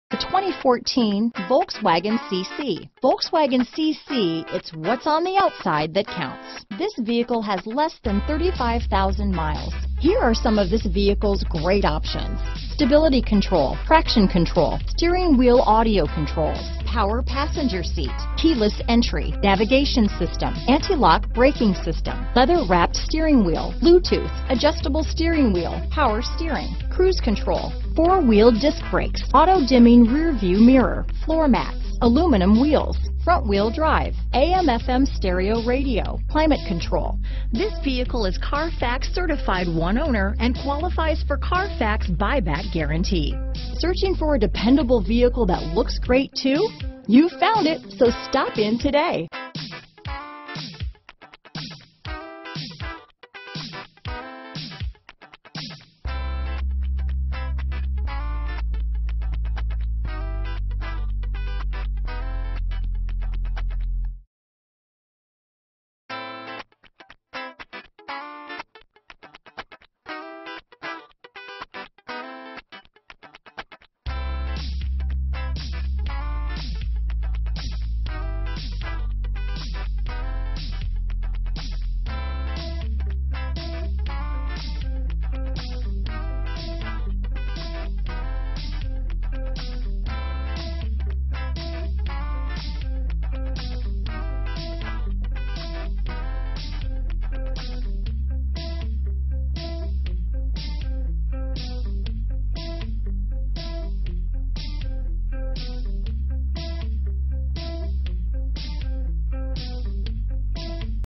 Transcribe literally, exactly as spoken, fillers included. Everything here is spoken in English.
The twenty fourteen Volkswagen C C. Volkswagen C C, it's what's on the outside that counts. This vehicle has less than thirty-five thousand miles. Here are some of this vehicle's great options: stability control, traction control, steering wheel audio controls, power passenger seat, keyless entry, navigation system, anti-lock braking system, leather-wrapped steering wheel, Bluetooth, adjustable steering wheel, power steering, cruise control, four-wheel disc brakes, auto-dimming rear-view mirror, floor mats, aluminum wheels, front-wheel drive, A M F M stereo radio, climate control. This vehicle is Carfax certified one owner and qualifies for Carfax buyback guarantee. Searching for a dependable vehicle that looks great too? You found it, so stop in today.